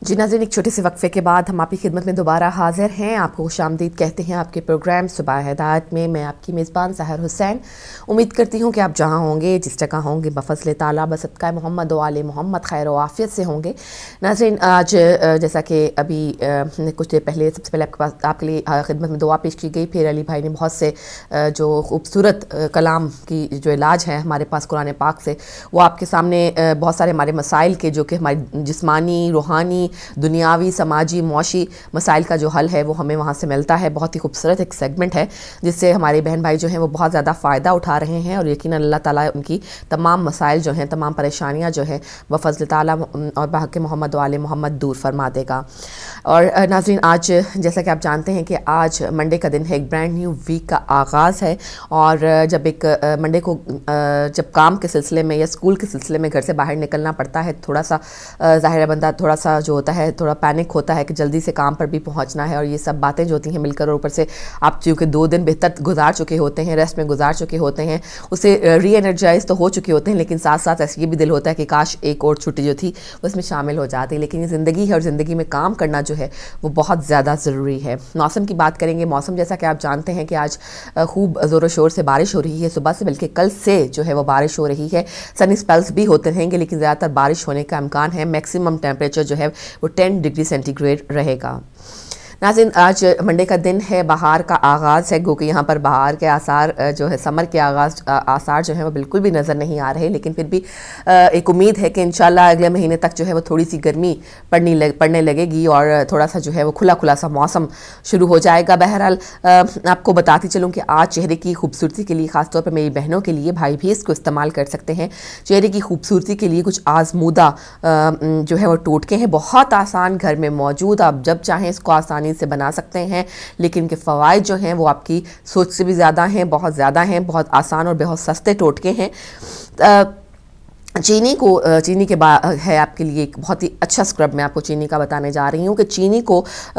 जी नाज़रीन, एक छोटे से वक्फे के बाद हम आपकी खिदमत में दोबारा हाजिर हैं। आपको खुशामदीद कहते हैं आपके प्रोग्राम सुबह हिदायत में। मैं आपकी मेज़बान सहर हुसैन। उम्मीद करती हूँ कि आप जहाँ होंगे, जिस जगह होंगे, बफज़ल ताला बसदक़ा मोहम्मद व आले मोहम्मद खैर व आफ़ियत से होंगे। नाज़रीन, आज जैसा कि अभी कुछ देर पहले सबसे पहले आपके पास आपके लिए खिदमत में दुआ पेश की गई, फिर अली भाई ने बहुत से जो खूबसूरत कलाम की जो इलाज है हमारे पास कुरान पाक से, वो आपके सामने बहुत सारे हमारे मसाइल के, जो कि हमारी जिस्मानी, रूहानी, दुनियावी, समाजी, मुआशी मसाइल का जो हल है वो हमें वहाँ से मिलता है। बहुत ही खूबसूरत एक सेगमेंट है जिससे हमारे बहन भाई जो हैं वो बहुत ज़्यादा फ़ायदा उठा रहे हैं और यकीनन अल्लाह ताला उनकी तमाम मसाइल जो हैं, तमाम परेशानियाँ जो हैं वह फ़ज़ल ताला और बहक़ मोहम्मद वाले मोहम्मद दूर फरमा देगा। और नाज़रीन, आज जैसा कि आप जानते हैं कि आज मंडे का दिन है, एक ब्रांड न्यू वीक का आगाज़ है। और जब एक मंडे को जब काम के सिलसिले में या स्कूल के सिलसिले में घर से बाहर निकलना पड़ता है, थोड़ा सा ज़ाहिर है बंदा थोड़ा सा जो होता है, थोड़ा पैनिक होता है कि जल्दी से काम पर भी पहुंचना है। और ये सब बातें जो होती हैं मिलकर, और ऊपर से आप चूँकि 2 दिन बेहतर गुजार चुके होते हैं, रेस्ट में गुजार चुके होते हैं, उसे री एनर्जाइज तो हो चुके होते हैं, लेकिन साथ साथ ऐसे ये भी दिल होता है कि काश एक और छुट्टी जो थी वो इसमें शामिल हो जाती। लेकिन ये ज़िंदगी है और ज़िंदगी में काम करना जो है वो बहुत ज़्यादा ज़रूरी है। मौसम की बात करेंगे। मौसम जैसा कि आप जानते हैं कि आज खूब ज़ोर शोर से बारिश हो रही है सुबह से, बल्कि कल से जो है वो बारिश हो रही है। सनी स्पेल्स भी होते रहेंगे, लेकिन ज़्यादातर बारिश होने का इम्कान है। मैक्सिमम टेम्परेचर जो है वो 10 डिग्री सेंटीग्रेड रहेगा। नाज़रीन, आज मंडे का दिन है, बहार का आगाज़ है, क्योंकि यहाँ पर बहार के आसार जो है, समर के आसार जो है वो बिल्कुल भी नज़र नहीं आ रहे। लेकिन फिर भी एक उम्मीद है कि इंशाल्लाह अगले महीने तक जो है वो थोड़ी सी गर्मी पड़ने लगेगी और थोड़ा सा जो है वो खुला खुला सा मौसम शुरू हो जाएगा। बहरहाल आपको बताती चलूँ कि आज चेहरे की खूबसूरती के लिए, ख़ासतौर पर मेरी बहनों के लिए, भाई भी इसको इस्तेमाल कर सकते हैं। चेहरे की खूबसूरती के लिए कुछ आजमूदा जो है वो टोटके हैं, बहुत आसान, घर में मौजूद। आप जब चाहें इसको आसानी से बना सकते हैं, लेकिन इनके फ़वाइद जो हैं वो आपकी सोच से भी ज़्यादा हैं, बहुत ज़्यादा हैं। बहुत आसान और बहुत सस्ते टोटके हैं। चीनी के बाद है आपके लिए एक बहुत ही अच्छा स्क्रब। मैं आपको चीनी का बताने जा रही हूँ कि चीनी को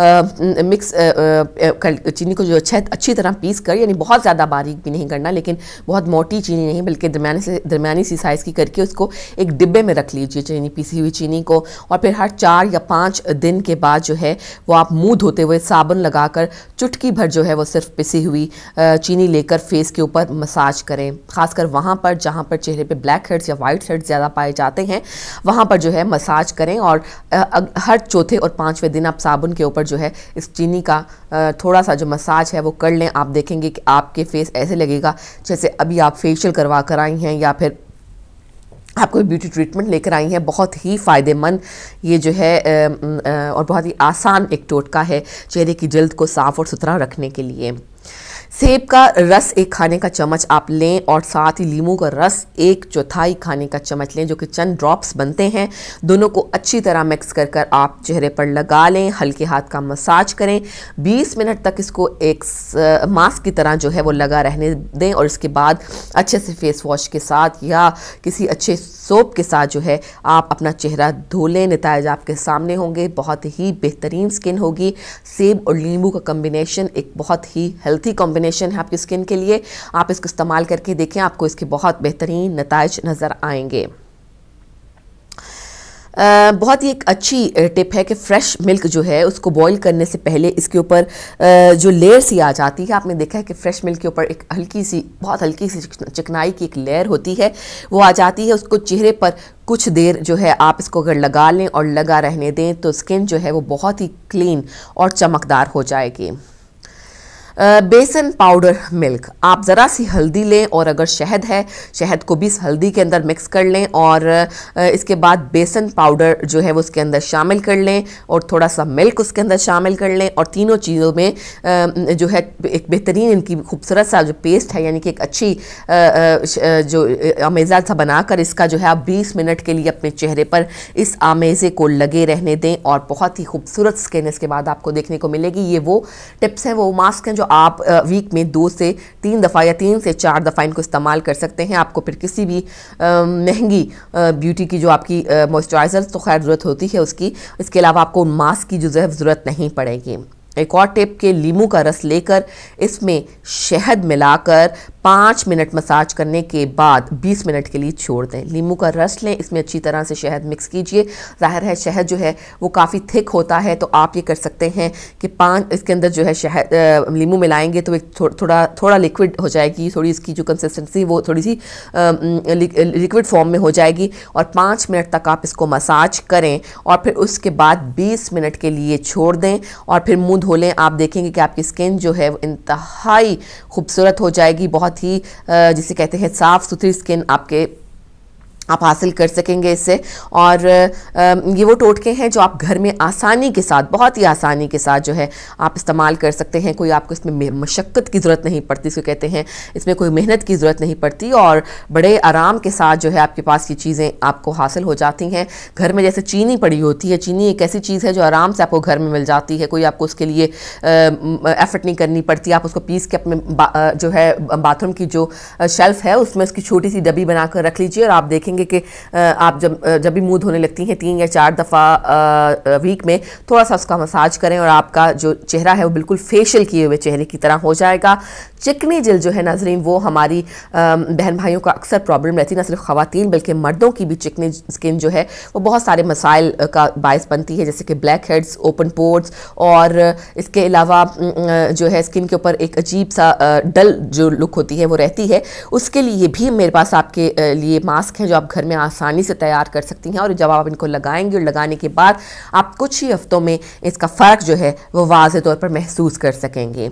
चीनी को जो अच्छी तरह पीस कर, यानी बहुत ज़्यादा बारीक भी नहीं करना, लेकिन बहुत मोटी चीनी नहीं, बल्कि दरमियानी सी साइज़ की करके उसको एक डिब्बे में रख लीजिए चीनी, पीसी हुई चीनी को। और फिर हर 4 या 5 दिन के बाद जो है वो आप मुँह धोते हुए साबुन लगाकर चुटकी भर जो है वो सिर्फ पिसी हुई चीनी लेकर फेस के ऊपर मसाज करें। ख़ासकर वहाँ पर जहाँ पर चेहरे पर ब्लैक हेड्स या वाइट हेड्स ज़्यादा पाए जाते हैं, वहाँ पर जो है मसाज करें। और हर चौथे और 5वें दिन आप साबुन के ऊपर जो है इस चीनी का थोड़ा सा जो मसाज है वो कर लें। आप देखेंगे कि आपके फेस ऐसे लगेगा जैसे अभी आप फेशियल करवा कर आई हैं या फिर आप कोई ब्यूटी ट्रीटमेंट लेकर आई हैं। बहुत ही फ़ायदेमंद ये जो है और बहुत ही आसान एक टोटका है चेहरे की जल्द को साफ़ और सुथरा रखने के लिए। सेब का रस 1 खाने का चम्मच आप लें और साथ ही लीमू का रस 1/4 खाने का चम्मच लें, जो कि चंद ड्रॉप्स बनते हैं। दोनों को अच्छी तरह मिक्स कर आप चेहरे पर लगा लें, हल्के हाथ का मसाज करें। 20 मिनट तक इसको एक मास्क की तरह जो है वो लगा रहने दें और इसके बाद अच्छे से फेस वॉश के साथ या किसी अच्छे सोप के साथ जो है आप अपना चेहरा धो लें। नतीजे आपके सामने होंगे, बहुत ही बेहतरीन स्किन होगी। सेब और नींबू का कॉम्बिनेशन एक बहुत ही हेल्थी कॉम्बिनेशन है आपकी स्किन के लिए। आप इसको इस्तेमाल करके देखें, आपको इसके बहुत बेहतरीन नताइज नज़र आएंगे। बहुत ही एक अच्छी टिप है कि फ़्रेश मिल्क जो है उसको बॉईल करने से पहले इसके ऊपर जो लेयर सी आ जाती है, आपने देखा है कि फ़्रेश मिल्क के ऊपर एक बहुत हल्की सी चिकनाई की एक लेयर होती है, वो आ जाती है। उसको चेहरे पर कुछ देर जो है आप इसको अगर लगा लें और लगा रहने दें तो स्किन जो है वो बहुत ही क्लीन और चमकदार हो जाएगी। बेसन पाउडर मिल्क, आप ज़रा सी हल्दी लें और अगर शहद है, शहद को भी इस हल्दी के अंदर मिक्स कर लें और इसके बाद बेसन पाउडर जो है वो उसके अंदर शामिल कर लें और थोड़ा सा मिल्क उसके अंदर शामिल कर लें। और तीनों चीज़ों में जो है एक बेहतरीन इनकी खूबसूरत सा जो पेस्ट है, यानी कि एक अच्छी जो आमेज़ा सा बनाकर इसका जो है आप 20 मिनट के लिए अपने चेहरे पर इस आमेज़े को लगे रहने दें और बहुत ही खूबसूरत स्किन इसके बाद आपको देखने को मिलेगी। ये वो टिप्स हैं, वो मास्क हैं जो आप वीक में 2 से 3 दफ़ा या 3 से 4 दफ़ा इनको इस्तेमाल कर सकते हैं। आपको फिर किसी भी महंगी ब्यूटी की जो आपकी मॉइस्चराइज़र तो खैर ज़रूरत होती है उसकी, इसके अलावा आपको मास्क की जो है ज़रूरत नहीं पड़ेगी। एक और टिप के लीमू का रस लेकर इसमें शहद मिलाकर 5 मिनट मसाज करने के बाद 20 मिनट के लिए छोड़ दें। लीमू का रस लें, इसमें अच्छी तरह से शहद मिक्स कीजिए। ज़ाहिर है शहद जो है वो काफ़ी थिक होता है, तो आप ये कर सकते हैं कि इसके अंदर जो है शहद लीमू मिलाएंगे तो एक थोड़ा लिक्विड हो जाएगी, थोड़ी इसकी जो कंसिस्टेंसी वो थोड़ी सी लिक्विड फॉर्म में हो जाएगी, और 5 मिनट तक आप इसको मसाज करें और फिर उसके बाद 20 मिनट के लिए छोड़ दें और फिर मुँह धो लें। आप देखेंगे कि आपकी स्किन जो है वो इंतहाई खूबसूरत हो जाएगी, बहुत ही जिसे कहते हैं साफ़ सुथरी स्किन आप हासिल कर सकेंगे इससे। और ये वो टोटके हैं जो आप घर में आसानी के साथ, बहुत ही आसानी के साथ जो है आप इस्तेमाल कर सकते हैं। कोई आपको इसमें मशक्क़त की ज़रूरत नहीं पड़ती, इसको कहते हैं इसमें कोई मेहनत की ज़रूरत नहीं पड़ती, और बड़े आराम के साथ जो है आपके पास ये चीज़ें आपको हासिल हो जाती हैं। घर में जैसे चीनी पड़ी होती है, चीनी एक ऐसी चीज़ है जो आराम से आपको घर में मिल जाती है, कोई आपको उसके लिए एफर्ट नहीं करनी पड़ती। आप उसको पीस के अपने जो है बाथरूम की जो शेल्फ़ है उसमें उसकी छोटी सी डब्बी बनाकर रख लीजिए, और आप देखेंगे कि आप जब भी मुंह धोने लगती हैं 3 या 4 दफ़ा वीक में थोड़ा सा उसका मसाज करें और आपका जो चेहरा है वो बिल्कुल फेशियल किए हुए चेहरे की तरह हो जाएगा। चिकनी जल्द जो है नाज़रीन वो हमारी बहन भाइयों का अक्सर प्रॉब्लम रहती है, न सिर्फ ख़वातीन बल्कि मर्दों की भी चिकनी स्किन जो है वो बहुत सारे मसाइल का बायस बनती है, जैसे कि ब्लैक हेड्स, ओपन पोर्स, और इसके अलावा जो है स्किन के ऊपर एक अजीब सा डल जो लुक होती है वो रहती है। उसके लिए भी मेरे पास आपके लिए मास्क हैं जो आप घर में आसानी से तैयार कर सकती हैं, और जब आप इनको लगाएंगे और लगाने के बाद आप कुछ ही हफ्तों में इसका फ़र्क जो है वो वाज़ेह तौर पर महसूस कर सकेंगे।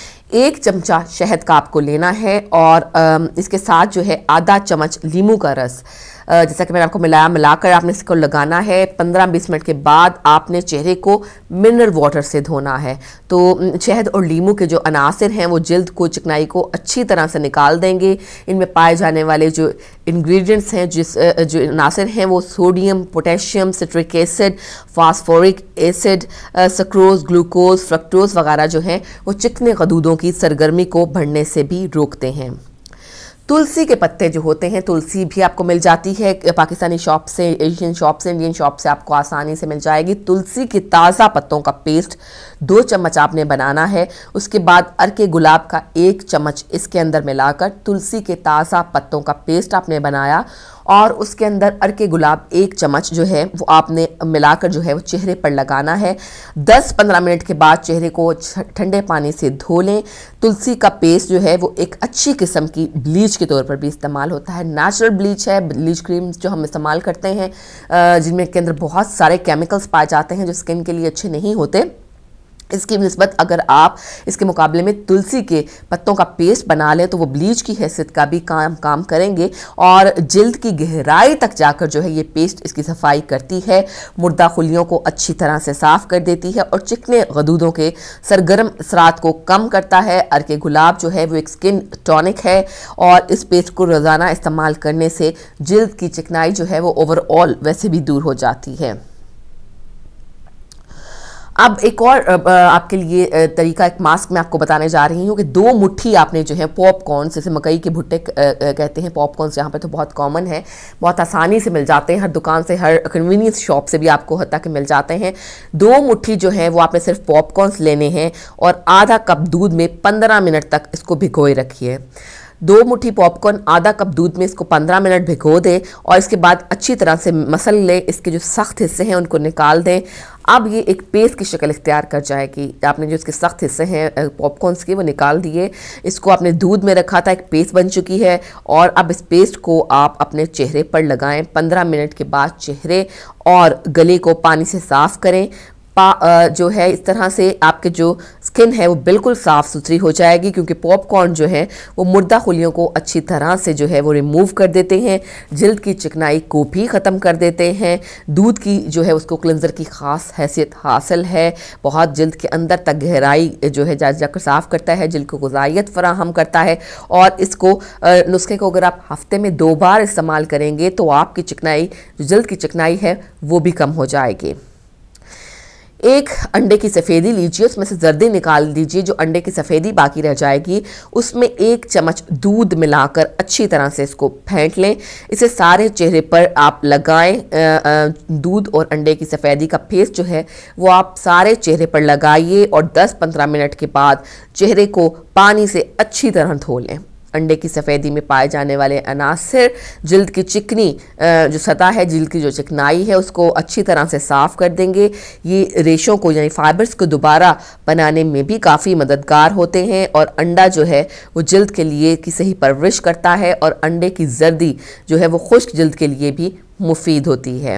1 चमचा शहद का आपको लेना है और इसके साथ जो है आधा चम्मच लीमू का रस, जैसा कि मैंने आपको मिलाकर आपने इसको लगाना है। 15-20 मिनट के बाद आपने चेहरे को मिनरल वाटर से धोना है। तो शहद और लीमू के जो अनासर हैं वो जल्द को, चिकनाई को अच्छी तरह से निकाल देंगे। इनमें पाए जाने वाले जो इंग्रेडिएंट्स हैं, जो अनासर हैं वो sodium, potassium, citric acid, phosphoric acid, sucrose, glucose, fructose वगैरह जो हैं वो चिकने गदूदों की सरगर्मी को बढ़ने से भी रोकते हैं। तुलसी के पत्ते जो होते हैं, तुलसी भी आपको मिल जाती है पाकिस्तानी शॉप से, एशियन शॉप से, इंडियन शॉप से आपको आसानी से मिल जाएगी। तुलसी के ताज़ा पत्तों का पेस्ट 2 चम्मच आपने बनाना है। उसके बाद अर्के गुलाब का 1 चम्मच इसके अंदर मिलाकर तुलसी के ताज़ा पत्तों का पेस्ट आपने बनाया, और उसके अंदर अर्के गुलाब 1 चम्मच जो है वो आपने मिलाकर जो है वो चेहरे पर लगाना है। 10-15 मिनट के बाद चेहरे को ठंडे पानी से धो लें। तुलसी का पेस्ट जो है वो एक अच्छी किस्म की ब्लीच के तौर पर भी इस्तेमाल होता है, नेचुरल ब्लीच है। ब्लीच क्रीम जो हम इस्तेमाल करते हैं जिनमें के अंदर बहुत सारे केमिकल्स पाए जाते हैं जो स्किन के लिए अच्छे नहीं होते, इसकी निस्बत अगर आप इसके मुकाबले में तुलसी के पत्तों का पेस्ट बना लें तो वो ब्लीच की हैसियत का भी काम करेंगे, और जिल्द की गहराई तक जाकर जो है ये पेस्ट इसकी सफाई करती है, मुर्दा खुलियों को अच्छी तरह से साफ़ कर देती है और चिकने गदूदों के सरगर्म असरात को कम करता है। अर्के गुलाब जो है वो एक स्किन टॉनिक है, और इस पेस्ट को रोज़ाना इस्तेमाल करने से जिल्द की चिकनाई जो है वो ओवरऑल वैसे भी दूर हो जाती है। अब एक और आपके लिए तरीका, एक मास्क मैं आपको बताने जा रही हूँ कि 2 मुट्ठी आपने जो है पॉपकॉर्न, जैसे मकई के भुट्टे कहते हैं पॉपकॉर्न, यहाँ पे तो बहुत कॉमन है, बहुत आसानी से मिल जाते हैं, हर दुकान से, हर कन्वीनियंस शॉप से भी आपको हत्ता कि मिल जाते हैं। 2 मुट्ठी जो है वो आपने सिर्फ पॉपकॉर्न्स लेने हैं और आधा कप दूध में 15 मिनट तक इसको भिगोए रखिए। 2 मुट्ठी पॉपकॉर्न आधा कप दूध में इसको 15 मिनट भिगो दें और इसके बाद अच्छी तरह से मसल लें, इसके जो सख्त हिस्से हैं उनको निकाल दें। अब ये एक पेस्ट की शक्ल इख्तियार कर जाएगी। आपने जो इसके सख्त हिस्से हैं पॉपकॉर्न्स के वो निकाल दिए, इसको आपने दूध में रखा था, एक पेस्ट बन चुकी है, और अब इस पेस्ट को आप अपने चेहरे पर लगाएं। 15 मिनट के बाद चेहरे और गले को पानी से साफ़ करें। जो है इस तरह से आपके जो स्किन है वो बिल्कुल साफ़ सुथरी हो जाएगी, क्योंकि पॉपकॉर्न जो है वो मुर्दा खुलियों को अच्छी तरह से जो है वो रिमूव कर देते हैं, जिल्द की चिकनाई को भी ख़त्म कर देते हैं। दूध की जो है उसको क्लेंजर की ख़ास हैसियत हासिल है, बहुत जिल्द के अंदर तक गहराई जो है जाकर साफ़ करता है, जिल्द को ग़िज़ाइयत फ़राहम करता है, और इसको नुस्खे को अगर आप हफ्ते में 2 बार इस्तेमाल करेंगे तो आपकी चिकनाई, जो जिल्द की चिकनाई है वो भी कम हो जाएगी। एक अंडे की सफ़ेदी लीजिए, उसमें से जर्दी निकाल दीजिए, जो अंडे की सफ़ेदी बाकी रह जाएगी उसमें 1 चम्मच दूध मिलाकर अच्छी तरह से इसको फेंट लें। इसे सारे चेहरे पर आप लगाएं। दूध और अंडे की सफ़ेदी का पेस्ट जो है वो आप सारे चेहरे पर लगाइए और 10-15 मिनट के बाद चेहरे को पानी से अच्छी तरह धो लें। अंडे की सफ़ेदी में पाए जाने वाले अनासर जिल्द की चिकनी जो सतह है, जिल्द की जो चिकनाई है उसको अच्छी तरह से साफ़ कर देंगे। ये रेशों को यानी फाइबर्स को दोबारा बनाने में भी काफ़ी मददगार होते हैं और अंडा जो है वो जिल्द के लिए की सही परवरिश करता है और अंडे की जर्दी जो है वो खुश्क जिल्द के लिए भी मुफीद होती है।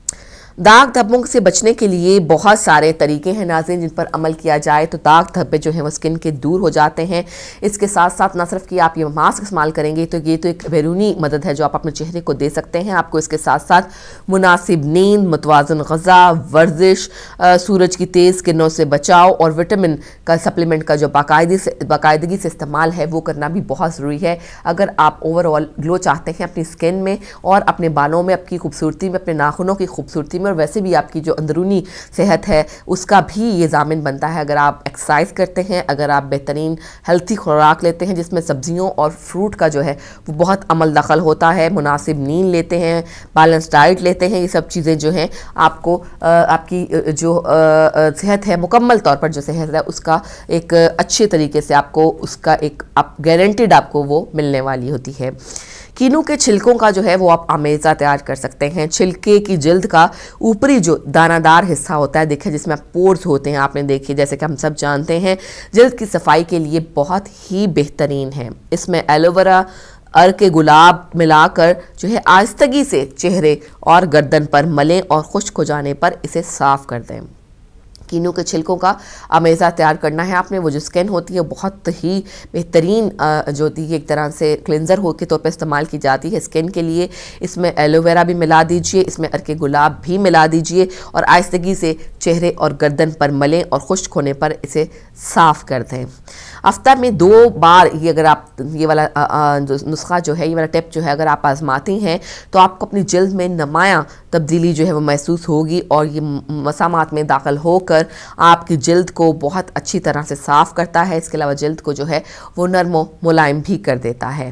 दाग धब्बों से बचने के लिए बहुत सारे तरीके हैं नाज़रीन, जिन पर अमल किया जाए तो दाग धब्बे जो हैं वो स्किन के दूर हो जाते हैं। इसके साथ साथ न सिर्फ कि आप ये मास्क इस्तेमाल करेंगे तो ये तो एक बैरूनी मदद है जो आप अपने चेहरे को दे सकते हैं। आपको इसके साथ साथ मुनासिब नींद, मुतवाज़न ग़िज़ा, वर्जिश, सूरज की तेज़ किरणों से बचाव और विटामिन का सप्लीमेंट का जो बाकायदगी से इस्तेमाल है वो करना भी बहुत ज़रूरी है। अगर आप ओवरऑल ग्लो चाहते हैं अपनी स्किन में और अपने बालों में, आपकी खूबसूरती में, अपने नाखूनों की खूबसूरती और वैसे भी आपकी जो अंदरूनी सेहत है उसका भी ये ज़ामिन बनता है। अगर आप एक्सरसाइज करते हैं, अगर आप बेहतरीन हेल्थी खुराक लेते हैं जिसमें सब्जियों और फ्रूट का जो है वो बहुत अमल दखल होता है, मुनासिब नींद लेते हैं, बैलेंस डाइट लेते हैं, ये सब चीज़ें जो हैं आपको आपकी जो सेहत है, मुकम्मल तौर पर जो सेहत है उसका एक अच्छे तरीके से आपको उसका एक आप गारंटीड आपको वो मिलने वाली होती है। कीनू के छिलकों का जो है वो आप आमेज़ा तैयार कर सकते हैं। छिलके की जिल्द का ऊपरी जो दानादार हिस्सा होता है, देखिए जिसमें पोर्स होते हैं, आपने देखिए जैसे कि हम सब जानते हैं, जिल्द की सफाई के लिए बहुत ही बेहतरीन है। इसमें एलोवेरा, अर्क गुलाब मिलाकर जो है आहिस्तगी से चेहरे और गर्दन पर मलें और खुश्क हो जाने पर इसे साफ़ कर दें। कीनू के छिलकों का अमेज़ा तैयार करना है आपने। वो जो स्किन होती है बहुत ही बेहतरीन जो होती है, एक तरह से क्लिनज़र हो के तौर पर इस्तेमाल की जाती है स्किन के लिए। इसमें एलोवेरा भी मिला दीजिए, इसमें अर्क गुलाब भी मिला दीजिए और आहिस्तगी से चेहरे और गर्दन पर मलें और खुश्क होने पर इसे साफ़ कर दें। हफ्ता में 2 बार ये अगर आप ये वाला जो नुस्खा जो है, ये वाला टिप जो है अगर आप आजमाती हैं तो आपको अपनी जल्द में नुमायाँ तब्दीली जो है वो महसूस होगी और ये मसामात में दाखिल होकर आपकी जल्द को बहुत अच्छी तरह से साफ़ करता है। इसके अलावा जल्द को जो है वो नरम व मुलायम भी कर देता है।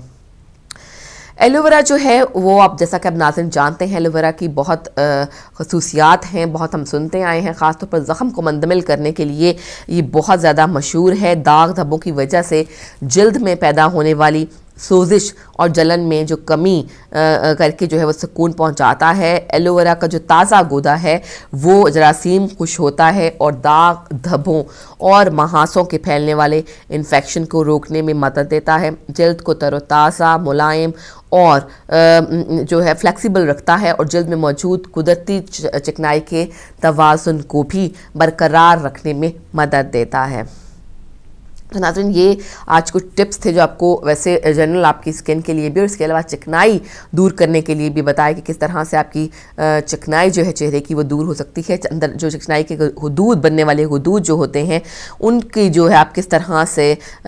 एलोवेरा जो है वो आप जैसा कि आप नाज़रीन जानते हैं, एलोवेरा की बहुत खसूसियात हैं, बहुत हम सुनते आए हैं। ख़ासतौर पर ज़ख़म को मुंदमिल करने के लिए ये बहुत ज़्यादा मशहूर है। दाग धब्बों की वजह से जल्द में पैदा होने वाली सोजिश और जलन में जो कमी करके जो है वो सुकून पहुंचाता है। एलोवेरा का जो ताज़ा गूदा है वो जरासीम खुश होता है और दाग धब्बों और महासों के फैलने वाले इन्फेक्शन को रोकने में मदद देता है। जल्द को तरोताज़ा, मुलायम और जो है फ्लेक्सिबल रखता है और जल्द में मौजूद कुदरती चिकनाई के तवाज़ुन को भी बरकरार रखने में मदद देता है। तो नाज़रीन ये आज कुछ टिप्स थे जो आपको वैसे जनरल आपकी स्किन के लिए भी और इसके अलावा चिकनाई दूर करने के लिए भी बताया कि किस तरह से आपकी चिकनाई जो है चेहरे की वो दूर हो सकती है। अंदर जो चिकनाई के हुदूद बनने वाले हुदूद जो होते हैं उनकी जो है आप किस तरह से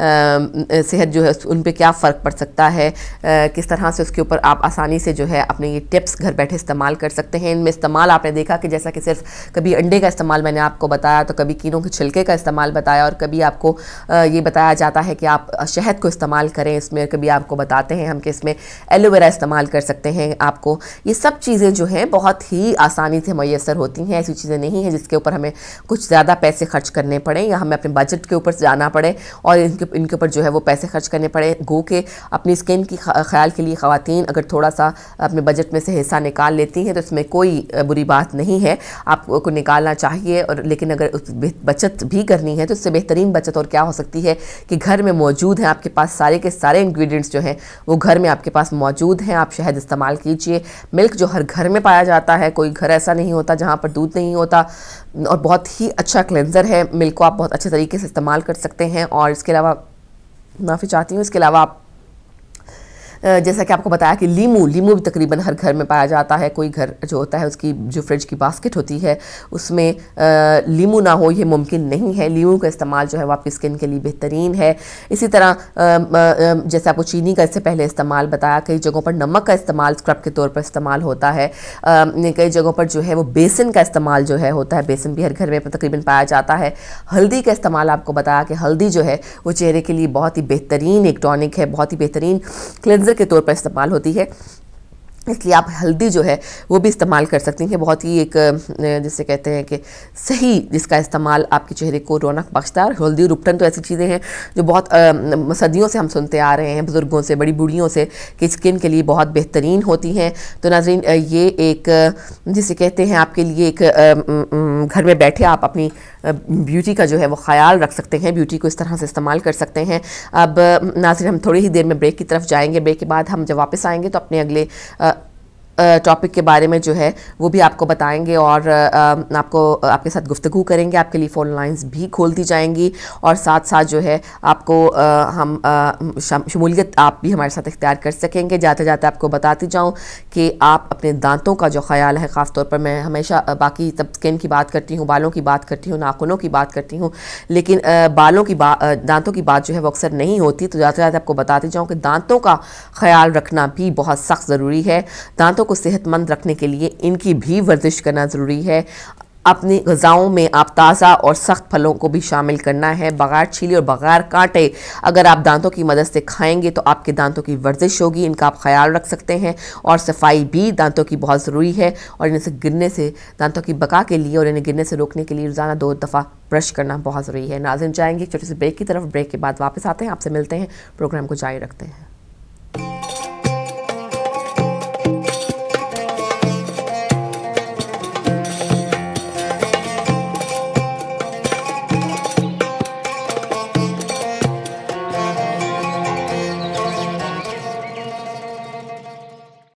सेहत जो है उन पर क्या फ़र्क पड़ सकता है, किस तरह से उसके ऊपर आप आसानी से जो है अपने ये टिप्स घर बैठे इस्तेमाल कर सकते हैं। इनमें इस्तेमाल आपने देखा कि जैसा कि सिर्फ कभी अंडे का इस्तेमाल मैंने आपको बताया, तो कभी कीनों के छिलके का इस्तेमाल बताया और कभी आपको ये बताया जाता है कि आप शहद को इस्तेमाल करें इसमें, कभी आपको बताते हैं हम कि इसमें एलोवेरा इस्तेमाल कर सकते हैं। आपको ये सब चीज़ें जो हैं बहुत ही आसानी से मैसर होती हैं। ऐसी चीज़ें नहीं हैं जिसके ऊपर हमें कुछ ज़्यादा पैसे खर्च करने पड़े या हमें अपने बजट के ऊपर जाना पड़े और इनके ऊपर जो है वो पैसे खर्च करने पड़े। गो के अपनी स्किन की ख्याल के लिए ख़वातीन अगर थोड़ा सा अपने बजट में से हिस्सा निकाल लेती हैं तो इसमें कोई बुरी बात नहीं है, आपको निकालना चाहिए। और लेकिन अगर बचत भी करनी है तो इससे बेहतरीन बचत और क्या हो सकती है कि घर में मौजूद हैं आपके पास सारे के सारे इंग्रेडिएंट्स जो हैं वो घर में आपके पास मौजूद हैं। आप शहद इस्तेमाल कीजिए। मिल्क जो हर घर में पाया जाता है, कोई घर ऐसा नहीं होता जहाँ पर दूध नहीं होता और बहुत ही अच्छा क्लेंजर है। मिल्क को आप बहुत अच्छे तरीके से इस्तेमाल कर सकते हैं। और इसके अलावा माफ़ी चाहती हूँ, इसके अलावा आप जैसा कि आपको बताया कि लीमू भी तकरीबन हर घर में पाया जाता है। कोई घर जो होता है उसकी जो फ्रिज की बास्केट होती है उसमें लीमू ना हो ये मुमकिन नहीं है। लीमू का इस्तेमाल जो है वो आपकी स्किन के लिए बेहतरीन है। इसी तरह जैसे आपको चीनी का इससे पहले इस्तेमाल बताया, कई जगहों पर नमक का इस्तेमाल स्क्रब के तौर पर इस्तेमाल होता है। कई जगहों पर जो है वो बेसन का इस्तेमाल जो है होता है, बेसन भी हर घर में तकरीबन पाया जाता है। हल्दी का इस्तेमाल आपको बताया कि हल्दी जो है वो चेहरे के लिए बहुत ही बेहतरीन एक टॉनिक है, बहुत ही बेहतरीन क्लेंजर के तौर पर इस्तेमाल होती है, इसलिए आप हल्दी जो है वो भी इस्तेमाल कर सकती हैं। बहुत ही एक जिसे कहते हैं कि सही, जिसका इस्तेमाल आपके चेहरे को रौनक बख्शता है। हल्दी और उपटन तो ऐसी चीज़ें हैं जो बहुत सदियों से हम सुनते आ रहे हैं बुज़ुर्गों से, बड़ी बूढ़ियों से, कि स्किन के लिए बहुत बेहतरीन होती हैं। तो नाज़रीन ये एक जिसे कहते हैं आपके लिए एक घर में बैठे आप अपनी ब्यूटी का जो है वो ख्याल रख सकते हैं, ब्यूटी को इस तरह से इस्तेमाल कर सकते हैं। अब नाज़रीन हम थोड़ी ही देर में ब्रेक की तरफ जाएंगे। ब्रेक के बाद हम जब वापस आएंगे तो अपने अगले टॉपिक के बारे में जो है वो भी आपको बताएंगे और आपको आपके साथ गुफ्तगू करेंगे। आपके लिए फ़ोन लाइंस भी खोल दी जाएंगी और साथ साथ जो है आपको हम शमूलियत आप भी हमारे साथ इख्तियार कर सकेंगे। जाते जाते आपको बताती जाऊं कि आप अपने दांतों का जो ख्याल है, ख़ास तौर पर मैं हमेशा बाकी सब स्किन की बात करती हूँ, बालों की बात करती हूँ, नाखूनों की बात करती हूँ, लेकिन दांतों की बात जो है वो अक्सर नहीं होती। तो जाते जाते आपको बताती जाऊँ कि दांतों का ख्याल रखना भी बहुत सख्त ज़रूरी है। दांतों को सेहतमंद रखने के लिए इनकी भी वर्जिश करना ज़रूरी है। अपनी ग़िज़ाओं में आप ताज़ा और सख्त फलों को भी शामिल करना है, बग़ैर छीले और बग़ैर कांटे। अगर आप दांतों की मदद से खाएंगे तो आपके दांतों की वर्जिश होगी, इनका आप ख्याल रख सकते हैं। और सफाई भी दांतों की बहुत ज़रूरी है और इनसे गिरने से, दांतों की बका के लिए और इन्हें गिरने से रोकने के लिए रोज़ाना 2 दफ़ा ब्रश करना बहुत ज़रूरी है। नाज़रीन जाएंगे एक छोटे से ब्रेक की तरफ। ब्रेक के बाद वापस आते हैं, आपसे मिलते हैं, प्रोग्राम को जारी रखते हैं।